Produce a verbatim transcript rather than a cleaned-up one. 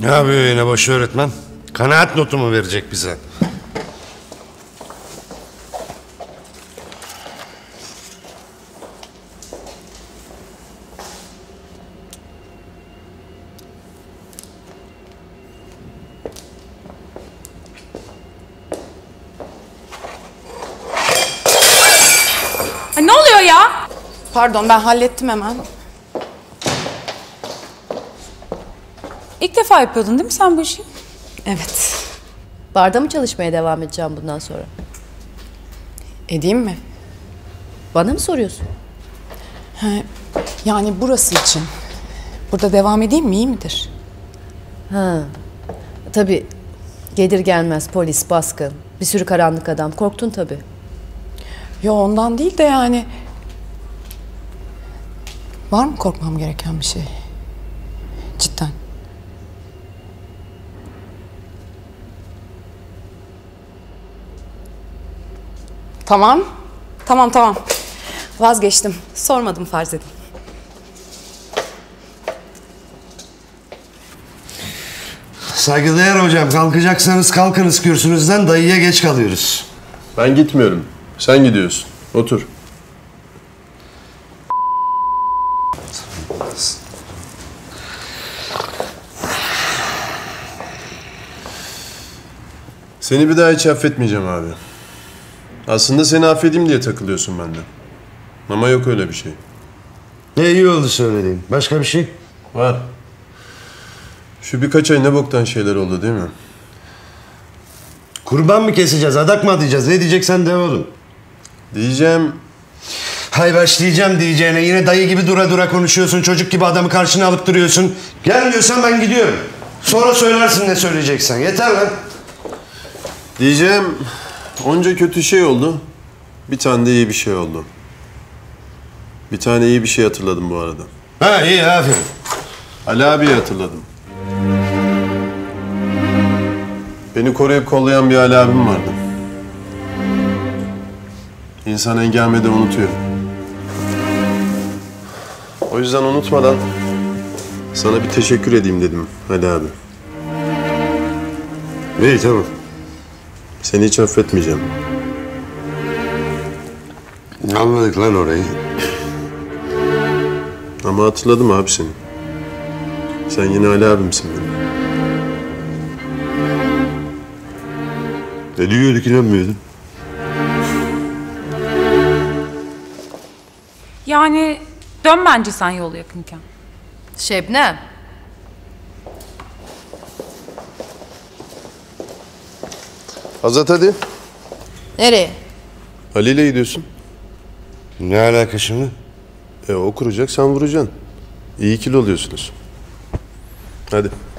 Ne yapıyor yine başı öğretmen? Kanaat notu mu verecek bize? Ay, ne oluyor ya? Pardon, ben hallettim hemen. İlk defa yapıyordun değil mi sen bu işi? Evet. Barda mı çalışmaya devam edeceğim bundan sonra? Edeyim mi? Bana mı soruyorsun? He, yani burası için. Burada devam edeyim mi, iyi midir? Ha. Tabii gelir gelmez polis, baskın, bir sürü karanlık adam. Korktun tabii. Yo, ondan değil de yani... Var mı korkmam gereken bir şey? Cidden. Tamam. Tamam tamam. Vazgeçtim. Sormadım, farz edin. Saygıdeğer hocam, kalkacaksanız kalkınız kürsünüzden, dayıya geç kalıyoruz. Ben gitmiyorum. Sen gidiyorsun. Otur. Seni bir daha hiç affetmeyeceğim abi. Aslında seni affedeyim diye takılıyorsun benden. Ama yok öyle bir şey. Ne iyi oldu söylediğin. Başka bir şey? Var. Şu birkaç ay ne boktan şeyler oldu değil mi? Kurban mı keseceğiz, adak mı atacağız? Ne diyeceksen de oğlum. Diyeceğim... Hay başlayacağım diyeceğine. Yine dayı gibi dura dura konuşuyorsun. Çocuk gibi adamı karşına alıp duruyorsun. Gelmiyorsan ben gidiyorum. Sonra söylersin ne söyleyeceksen. Yeter lan. Diyeceğim... Onca kötü şey oldu. Bir tane de iyi bir şey oldu. Bir tane iyi bir şey hatırladım bu arada. Ha iyi, aferin. Ali abiyi hatırladım. Beni koruyup kollayan bir Ali abim vardı. İnsan engelmede unutuyor. O yüzden unutmadan sana bir teşekkür edeyim dedim Ali abi. İyi, tamam. Seni hiç affetmeyeceğim. Anladık lan orayı. Ama hatırladım abi seni. Sen yine Ali abimsin benim. Ne diyorduk, inanmıyordun? Yani dön bence sen yolu yakınken. Şebnem. Azat hadi. Nereye? Ali ile gidiyorsun. Ne alaka şimdi? E o kuracak, sen vuracaksın. İyi ikili oluyorsunuz. Hadi.